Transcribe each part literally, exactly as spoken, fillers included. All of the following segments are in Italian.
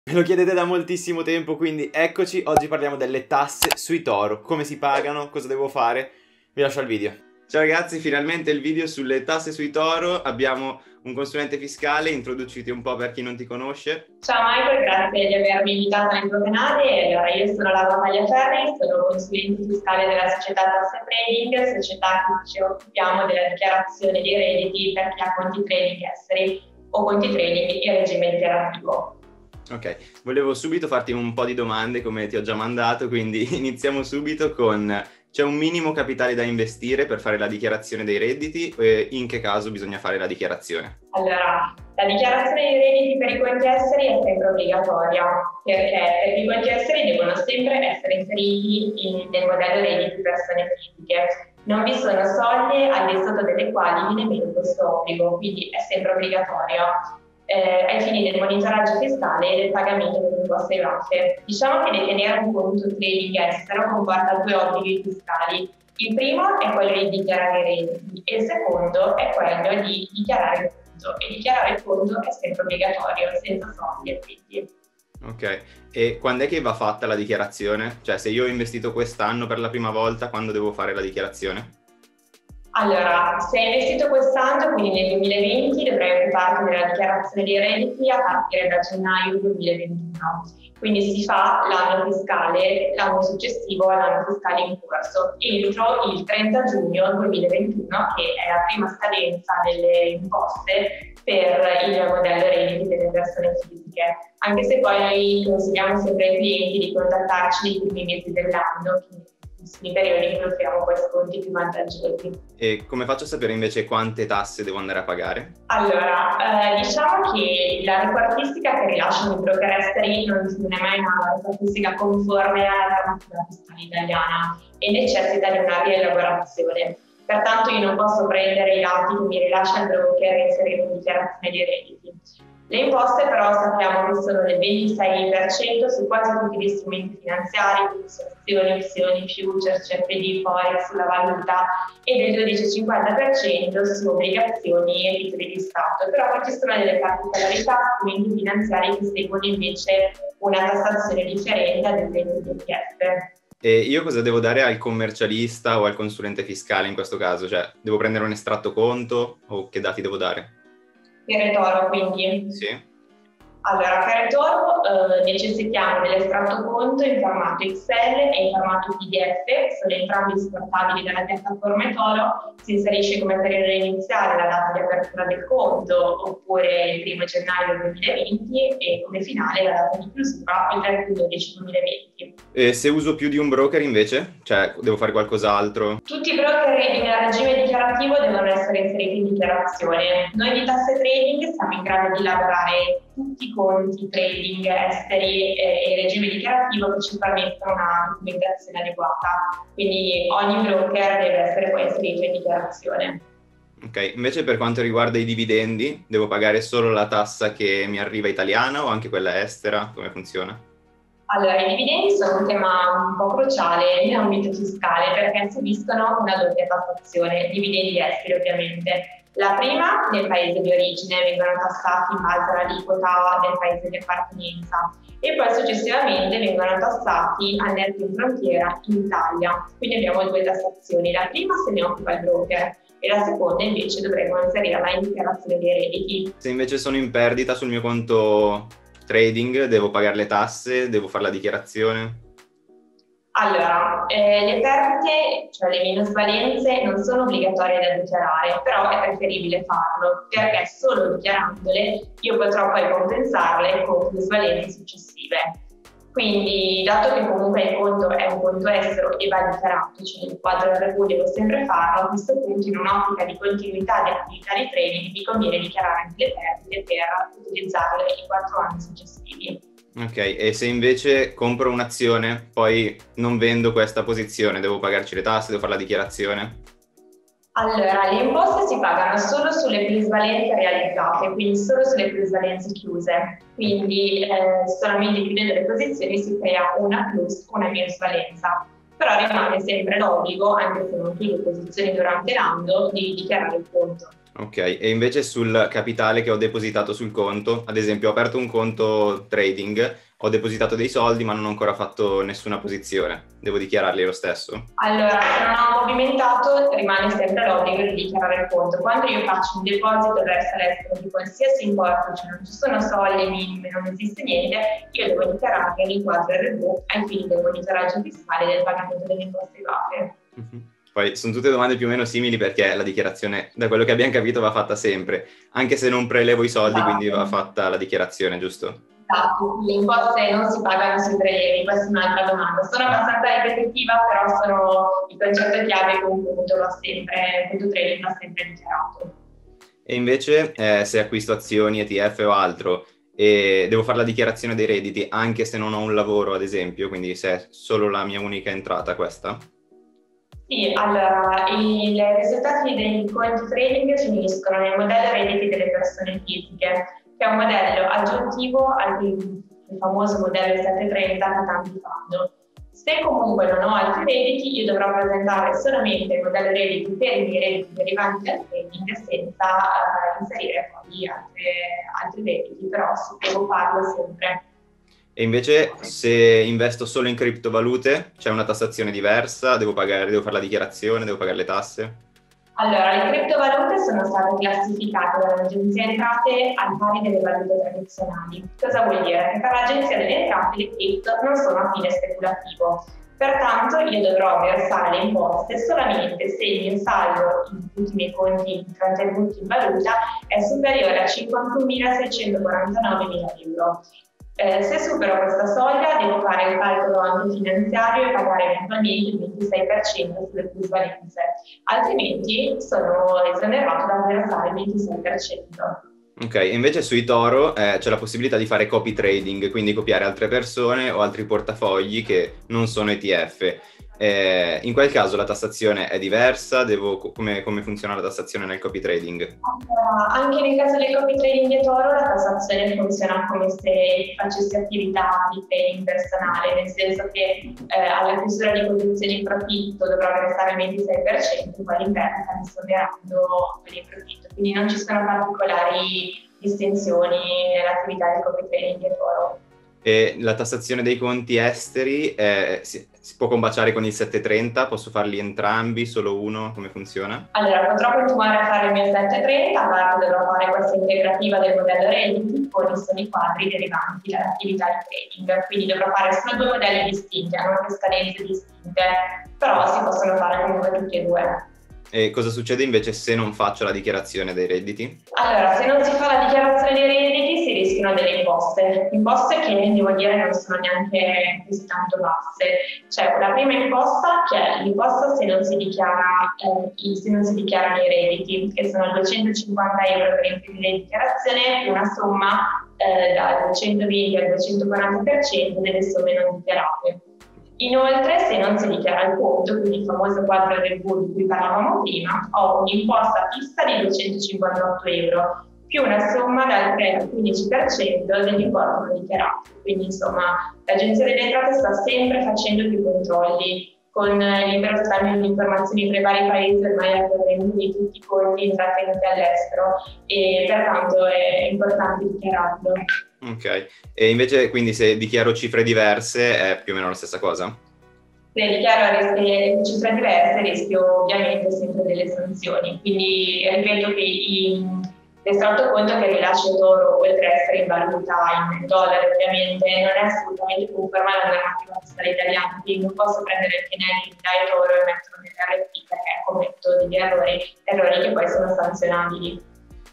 Me lo chiedete da moltissimo tempo, quindi eccoci. Oggi parliamo delle tasse sui Toro. Come si pagano, cosa devo fare. Vi lascio al video. Ciao ragazzi, finalmente il video sulle tasse sui Toro. Abbiamo un consulente fiscale, introduciti un po' per chi non ti conosce. Ciao Michael, grazie di avermi invitato nel tuo canale. Allora, io sono Laura Tagliaferri, sono consulente fiscale della società Tasse Trading, società che ci occupiamo della dichiarazione dei redditi per chi ha conti trading esteri o conti trading in regime dichiarativo. Ok, volevo subito farti un po' di domande come ti ho già mandato, quindi iniziamo subito con: c'è un minimo capitale da investire per fare la dichiarazione dei redditi e in che caso bisogna fare la dichiarazione? Allora, la dichiarazione dei redditi per i conti esteri è sempre obbligatoria, perché per i conti esteri devono sempre essere inseriti in, nel modello redditi persone fisiche. Non vi sono soglie al di sotto delle quali viene meno questo obbligo, quindi è sempre obbligatoria. Eh, ai fini del monitoraggio fiscale e del pagamento delle imposte I V A T. Diciamo che detenere un conto trading estero comporta due obblighi fiscali. Il primo è quello di dichiarare i redditi e il secondo è quello di dichiarare il conto. E dichiarare il conto è sempre obbligatorio, senza soglie, quindi. Ok, e quando è che va fatta la dichiarazione? Cioè, se io ho investito quest'anno per la prima volta, quando devo fare la dichiarazione? Allora, se hai investito quest'anno, quindi nel duemilaventi, dovrai occuparti della dichiarazione dei redditi a partire da gennaio duemilaventuno. Quindi si fa l'anno fiscale, l'anno successivo all'anno fiscale in corso, entro il trenta giugno duemilaventuno, che è la prima scadenza delle imposte per il modello redditi delle persone fisiche. Anche se poi noi consigliamo sempre ai clienti di contattarci nei primi mesi dell'anno, nei periodi in cui offriamo poi sconti più vantaggiosi. E come faccio a sapere invece quante tasse devo andare a pagare? Allora, eh, diciamo che la repartistica che rilasciano i broker esteri non è mai una repartistica conforme alla normativa fiscale italiana e necessita di una rielaborazione. Pertanto io non posso prendere i dati che mi rilascia il broker e inserire in dichiarazione dei redditi. Le imposte però sappiamo che sono del ventisei per cento su quasi tutti gli strumenti finanziari, quindi su azioni, opzioni, futures, C F D, forex, sulla valuta, e del dodici virgola cinquanta per cento su obbligazioni e titoli di Stato. Però poi ci sono delle particolarità, strumenti finanziari che seguono invece una tassazione differente ad esempio delle richieste. E io cosa devo dare al commercialista o al consulente fiscale in questo caso? Cioè, devo prendere un estratto conto o che dati devo dare? Per Toro, quindi? Sì. Allora, per Toro eh, necessitiamo dell'estratto conto in formato Excel e in formato P D F, sono entrambi esportabili dalla piattaforma Toro. Si inserisce come periodo iniziale la data di apertura del conto, oppure il primo gennaio duemilaventi, e come finale la data di chiusura, il trentuno dodici duemilaventi. E se uso più di un broker invece? Cioè, devo fare qualcos'altro? Tutti i broker in regime dichiarativo devono essere inseriti in dichiarazione. Noi di Tasse Trading siamo in grado di lavorare tutti i conti trading esteri e in regime dichiarativo che ci permettono una documentazione adeguata. Quindi ogni broker deve essere poi inserito in dichiarazione. Ok, invece per quanto riguarda i dividendi, devo pagare solo la tassa che mi arriva italiana o anche quella estera? Come funziona? Allora, i dividendi sono un tema un po' cruciale nell'ambito fiscale perché subiscono una doppia tassazione, dividendi esteri ovviamente. La prima nel paese di origine, vengono tassati in base all'aliquota del paese di appartenenza, e poi successivamente vengono tassati al netto in frontiera in Italia. Quindi abbiamo due tassazioni, la prima se ne occupa il broker e la seconda invece dovremo inserirla in dichiarazione dei redditi. Se invece sono in perdita sul mio conto trading, devo pagare le tasse, devo fare la dichiarazione? Allora, eh, le perdite, cioè le minusvalenze, non sono obbligatorie da dichiarare, però è preferibile farlo, perché solo dichiarandole io potrò poi compensarle con plusvalenze successive. Quindi, dato che comunque il conto è un conto estero e va dichiarato, cioè nel quadro R V devo sempre farlo, a questo punto in un'ottica di continuità di attività di trading mi conviene dichiarare anche le perdite per utilizzarle in quattro anni successivi. Ok, e se invece compro un'azione, poi non vendo questa posizione, devo pagarci le tasse, devo fare la dichiarazione? Allora, le imposte si pagano solo sulle plusvalenze realizzate, quindi solo sulle plusvalenze chiuse. Quindi eh, solamente chiudendo le posizioni si crea una plus, una minusvalenza. Però rimane sempre l'obbligo, anche se non chiudo posizioni durante l'anno, di dichiarare il conto. Ok, e invece sul capitale che ho depositato sul conto, ad esempio ho aperto un conto trading, ho depositato dei soldi ma non ho ancora fatto nessuna posizione, devo dichiararli lo stesso? Allora, se non ho movimentato rimane sempre l'obbligo di dichiarare il conto. Quando io faccio un deposito verso l'estero di qualsiasi importo, cioè non ci sono soglie minime, non esiste niente, io devo dichiarare l'importo R V ai fini del monitoraggio fiscale e del pagamento delle imposte V A P E. Uh-huh. Poi sono tutte domande più o meno simili perché la dichiarazione, da quello che abbiamo capito, va fatta sempre, anche se non prelevo i soldi, Esatto. Quindi va fatta la dichiarazione, giusto? Esatto, le imposte non si pagano sui prelievi, questa è un'altra domanda. Sono abbastanza ripetitiva, però sono il concetto chiave che un punto va sempre, il punto trading va sempre dichiarato. E invece eh, se acquisto azioni, E T F o altro, e devo fare la dichiarazione dei redditi anche se non ho un lavoro, ad esempio, quindi se è solo la mia unica entrata questa? Sì, allora, i risultati dei conti trading finiscono nel modello redditi delle persone fisiche, che è un modello aggiuntivo al il famoso modello settecentotrenta che tanti fanno. Se comunque non ho altri redditi, io dovrò presentare solamente il modello redditi per i miei redditi derivanti dal trading senza uh, inserire poi altre, altri redditi, però sì, devo farlo sempre. E invece se investo solo in criptovalute c'è una tassazione diversa, devo pagare, devo fare la dichiarazione, devo pagare le tasse? Allora, le criptovalute sono state classificate dall'Agenzia Entrate al pari delle valute tradizionali. Cosa vuol dire? Che per l'Agenzia delle Entrate le cripto non sono a fine speculativo. Pertanto io dovrò versare le imposte solamente se il mio saldo in tutti i miei conti trattenuti in valuta è superiore a cinquantunomilaseicentoquarantanovemila euro. Eh, se supero questa soglia devo fare il calcolo anche finanziario e pagare eventualmente il ventisei per cento sulle plusvalenze, altrimenti sono esonerato dal versare il ventisei per cento. Ok, e invece sui Toro eh, c'è la possibilità di fare copy trading, quindi copiare altre persone o altri portafogli che non sono E T F. Eh, in quel caso la tassazione è diversa? Devo, come, come funziona la tassazione nel copy trading? Allora, anche nel caso del copy trading di Toro la tassazione funziona come se facessi attività di trading personale, nel senso che eh, alla chiusura di posizioni in profitto dovrò versare il ventisei per cento, poi all'interno mi sono quelli in profitto, quindi non ci sono particolari distinzioni nell'attività del copy trading di Toro. E la tassazione dei conti esteri eh, si, si può combaciare con il settecentotrenta? Posso farli entrambi, solo uno? Come funziona? Allora, potrò continuare a fare il mio settecentotrenta, a parte dovrò fare questa integrativa del modello redditi con i soli quadri derivanti dall'attività di trading, quindi dovrò fare solo due modelli distinti, hanno anche scadenze distinte, però si possono fare comunque tutti e due. E cosa succede invece se non faccio la dichiarazione dei redditi? Allora, se non si fa la dichiarazione dei redditi si rischiano delle imposte, imposte che devo dire non sono neanche così tanto basse. C'è la prima imposta che è l'imposta se non si dichiara, eh, se non si dichiarano i redditi, che sono duecentocinquanta euro per il primo di dichiarazione più una somma eh, dal duecentoventi al duecentoquaranta per cento delle somme non dichiarate. Inoltre, se non si dichiara il conto, quindi il famoso quadro R V di cui parlavamo prima, ho un'imposta fissa di duecentocinquantotto euro, più una somma dal tre al quindici per cento dell'importo non dichiarato. Quindi, insomma, l'Agenzia delle Entrate sta sempre facendo più controlli, con libero scambio di informazioni tra i vari paesi, ormai è corrente di tutti i conti intrattenuti all'estero e pertanto è importante dichiararlo. Ok, e invece quindi se dichiaro cifre diverse è più o meno la stessa cosa? Se dichiaro cifre diverse rischio ovviamente sempre delle sanzioni, quindi ripeto che l'estratto conto che rilascio Toro, oltre a essere in valuta in dollari ovviamente, non è assolutamente conforme alla normativa fiscale italiana, quindi non posso prendere il P N L dai Toro e metterlo nell'R P perché commetto degli errori, errori che poi sono sanzionabili.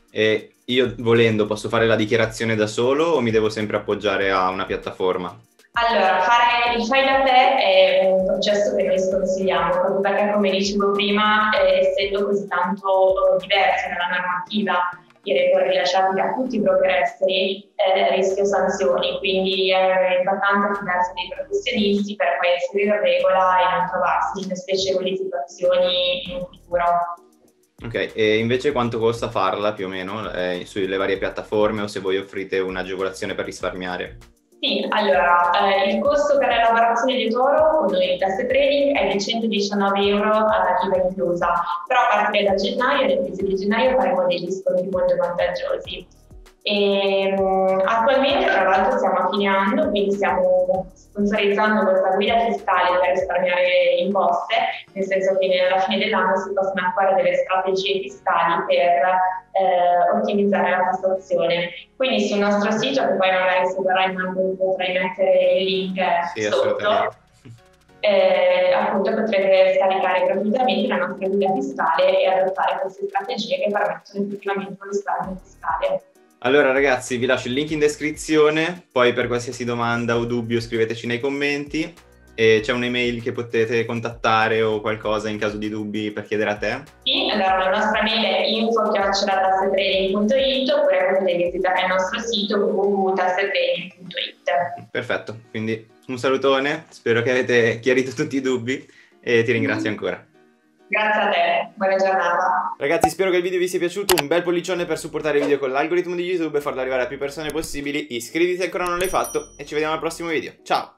E io volendo posso fare la dichiarazione da solo o mi devo sempre appoggiare a una piattaforma? Allora, fare il fai da te è un processo che noi sconsigliamo, proprio perché come dicevo prima, eh, essendo così tanto diversi nella normativa i report rilasciati da tutti i broker esteri, eh, rischio sanzioni, quindi è importante affidarsi dei professionisti per poi inserire regola e non trovarsi in spiacevoli situazioni in futuro. Ok, e invece quanto costa farla più o meno eh, sulle varie piattaforme o se voi offrite un'agevolazione per risparmiare? Sì, allora, eh, il costo per l'elaborazione di eToro con il test trading è di centodiciannove euro eh, I V A inclusa, però a partire da gennaio, nel mese di gennaio, faremo degli sconti molto vantaggiosi. E, um, attualmente, tra l'altro, stiamo a fine anno, quindi stiamo sponsorizzando questa guida fiscale per risparmiare imposte, nel senso che alla fine dell'anno si possono attuare delle strategie fiscali per eh, ottimizzare la tassazione. Quindi sul nostro sito, che poi magari se vorrai potrai mettere il link Sì, sotto, eh, appunto potrete scaricare gratuitamente la nostra guida fiscale e adottare queste strategie che permettono effettivamente un risparmio fiscale. Allora ragazzi, vi lascio il link in descrizione, poi per qualsiasi domanda o dubbio scriveteci nei commenti e c'è un'email che potete contattare o qualcosa in caso di dubbi per chiedere a te. Sì, allora la nostra mail è info chiocciola tassetrading punto it oppure potete visitare il nostro sito w w w punto tassetrading punto it. Perfetto, quindi un salutone, spero che avete chiarito tutti i dubbi e ti ringrazio ancora. Grazie a te, buona giornata. Ragazzi, spero che il video vi sia piaciuto, un bel pollicione per supportare i video con l'algoritmo di YouTube e farlo arrivare a più persone possibili. Iscriviti se ancora non l'hai fatto e ci vediamo al prossimo video. Ciao!